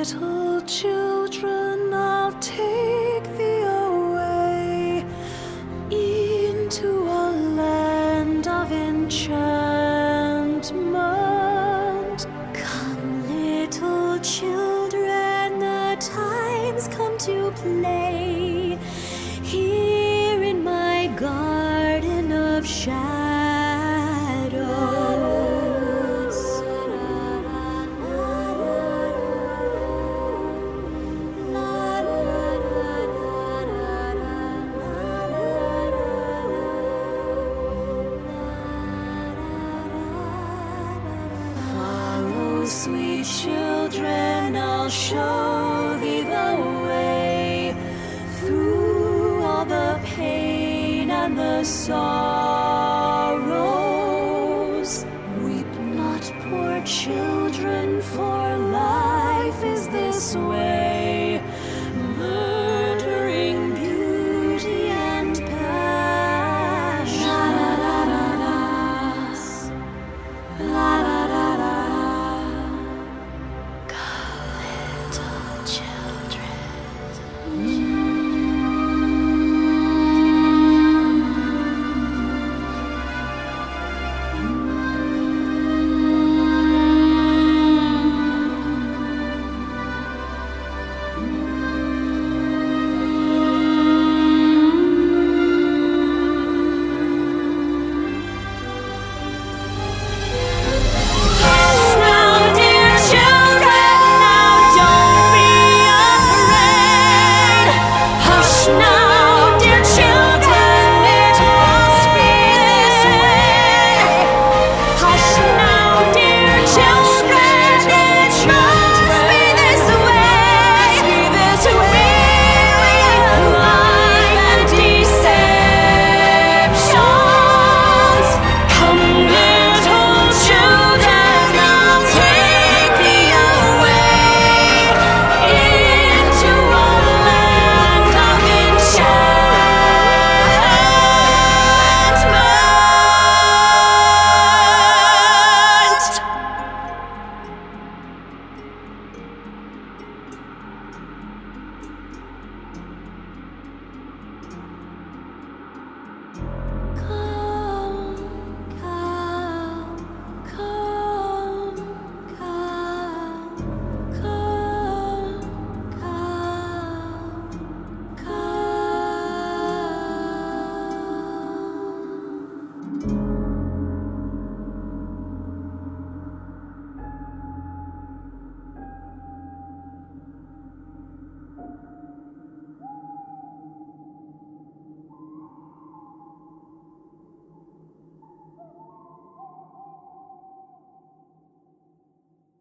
Little children, I'll take thee away into a land of enchantment. Come, little children, the time's come to play here in my garden of shadows. Sweet children, I'll show thee the way through all the pain and the sorrows. Weep not, poor children, for life is this way.